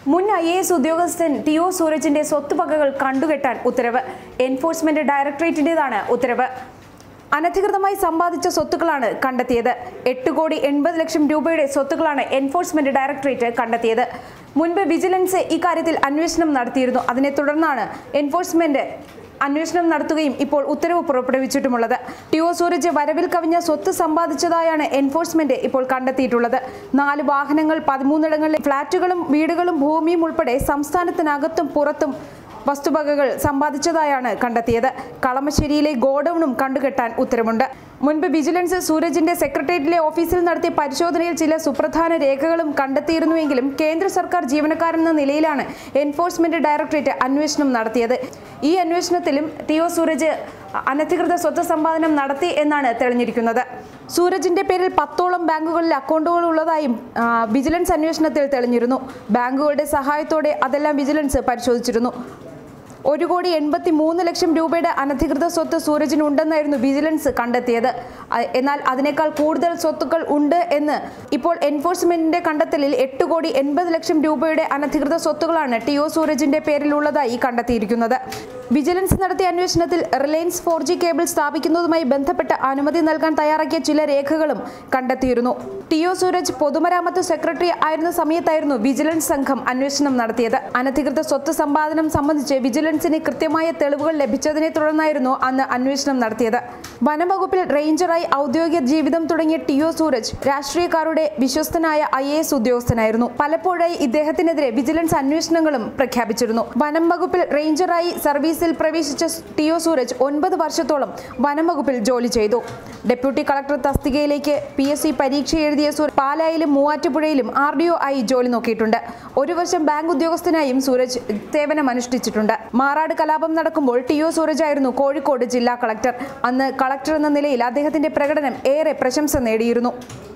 മുൻ IAS ഉദ്യോഗസ്ഥൻ ടി.ഒ. സൂരജിന്റെ സ്വത്തുവകകൾ കണ്ടുകെട്ടാൻ ഉത്തരവ്. എൻഫോഴ്സ്മെന്റ് ഡയറക്ടറേറ്റിന്റേതാണ് ഉത്തരവ്. അനധികൃതമായി സമ്പാദിച്ച സ്വത്തുക്കളാണ് കണ്ടെത്തിയത്. 8,80,00,000 രൂപയുടെ സ്വത്തുക്കളാണ് എൻഫോഴ്സ്മെന്റ് ഡയറക്ടറേറ്റ് കണ്ടെത്തിയത്. മുൻപ് വിജിലൻസ് ഇക്കാര്യത്തിൽ അന്വേഷണം നടത്തിയിരുന്നു. അതിനെ തുടർന്നാണ് എൻഫോഴ്സ്മെന്റ് അന്വേഷണം നടത്തുകയും ഇപ്പോൾ ഉത്തരവ് പുറപ്പെടുവിച്ചിട്ടുമുള്ളത്. ടി.ഒ. സൂരജ് വരവിൽ കവിഞ്ഞ സ്വത്ത് സമ്പാദിച്ചതായാണ് എൻഫോഴ്സ്മെന്റ് ഇപ്പോൾ കണ്ടെത്തിയിട്ടുള്ളത്. 4 വാഹനങ്ങൾ, 13 ഫ്ളാറ്റുകളും വീടുകളും ഭൂമിയും ഉൾപ്പെടെ സംസ്ഥാനത്തിനകത്തും പുറത്തും വസ്തുവകകൾ സമ്പാദിച്ചതായാണ് കണ്ടെത്തിയത്. കളമശ്ശേരിയിലെ ഗോഡൌണും കണ്ടുകെട്ടാൻ ഉത്തരവുണ്ട്. മുൻപ് വിജിലൻസ് സൂരജിന്റെ സെക്രട്ടേറിയറ്റിലെ ഓഫീസിൽ നടത്തിയ പരിശോധനയിൽ ചില സുപ്രധാന രേഖകളും കണ്ടെത്തിയിരുന്നുവെങ്കിലും കേന്ദ്ര സർക്കാർ ജീവനക്കാരെന്ന നിലയിലാണ് എൻഫോഴ്സ്മെന്റ് ഡയറക്ടറേറ്റ് അന്വേഷണം നടത്തിയത്. ഈ അന്വേഷണത്തിലും ടി.ഒ. സൂരജ് അനധികൃത സ്വത്ത് സമ്പാദനം നടത്തി എന്നാണ് തെളിഞ്ഞിരിക്കുന്നത്. സൂരജിന്റെ പേരിൽ 10ഓളം ബാങ്കുകളിൽ അക്കൗണ്ടുകൾ ഉള്ളതായും വിജിലൻസ് അന്വേഷണത്തിൽ തെളിഞ്ഞിരുന്നു. ബാങ്കുകളുടെ സഹായത്തോടെ അതെല്ലാം വിജിലൻസ് പരിശോധിച്ചിരുന്നു. 1,83,00,000 രൂപയുടെ അനധികൃത സ്വത്ത് സൂരജിനുണ്ടെന്നായിരുന്നു വിജിലൻസ് കണ്ടെത്തിയത്. എന്നാൽ അതിനേക്കാൾ കൂടുതൽ സ്വത്തുക്കൾ ഉണ്ട് എന്ന് ഇപ്പോൾ എൻഫോഴ്സ്മെന്റിന്റെ കണ്ടെത്തലിൽ 8,80,00,000 രൂപയുടെ അനധികൃത സ്വത്തുക്കളാണ് ടി.ഒ. സൂരജിന്റെ പേരിലുള്ളതായി കണ്ടെത്തിയിരിക്കുന്നത്. വിജിലൻസ് നടത്തിയ അന്വേഷണത്തിൽ റിലയൻസ് 4G കേബിൾ സ്ഥാപിക്കുന്നതുമായി ബന്ധപ്പെട്ട് അനുമതി നൽകാൻ തയ്യാറാക്കിയ ചില രേഖകളും കണ്ടെത്തിയിരുന്നു. ടി.ഒ. സൂരജ് പൊതുമരാമത്ത് സെക്രട്ടറി ആയിരുന്ന സമയത്തായിരുന്നു വിജിലൻസ് സംഘം അന്വേഷണം നടത്തിയത്. അനധികൃത സ്വത്ത് സമ്പാദനം സംബന്ധിച്ച് വിജിലൻസിന് കൃത്യമായ തെളിവുകൾ ലഭിച്ചതിനെ തുടർന്നായിരുന്നു അന്ന് അന്വേഷണം നടത്തിയത്. വനംവകുപ്പിൽ റേഞ്ചറായി ഔദ്യോഗിക ജീവിതം തുടങ്ങിയ ടി.ഒ. സൂരജ് രാഷ്ട്രീയക്കാരുടെ വിശ്വസ്തനായ IAS ഉദ്യോഗസ്ഥനായിരുന്നു. പലപ്പോഴായി ഇദ്ദേഹത്തിനെതിരെ വിജിലൻസ് അന്വേഷണങ്ങളും പ്രഖ്യാപിച്ചിരുന്നു. വനം വകുപ്പിൽ റേഞ്ചറായി സർവീസിൽ പ്രവേശിച്ച ടി.ഒ. സൂരജ് 9 വർഷത്തോളം വനം വകുപ്പിൽ ജോലി ചെയ്തു. ഡെപ്യൂട്ടി കളക്ടർ തസ്തികയിലേക്ക് PSC പരീക്ഷ എഴുതിയ പാലായിലും മൂവാറ്റുപുഴയിലും RDO ആയി ജോലി നോക്കിയിട്ടുണ്ട്. 1 വർഷം ബാങ്ക് ഉദ്യോഗസ്ഥനായും സൂരജ് സേവനമനുഷ്ഠിച്ചിട്ടുണ്ട്. മാറാട് കലാപം നടക്കുമ്പോൾ ടി.ഒ. സൂരജ് ആയിരുന്നു കോഴിക്കോട് ജില്ലാ കളക്ടർ. അന്ന് കളക്ടർ എന്ന നിലയിൽ അദ്ദേഹത്തിന്റെ പ്രകടനം ഏറെ പ്രശംസ നേടിയിരുന്നു.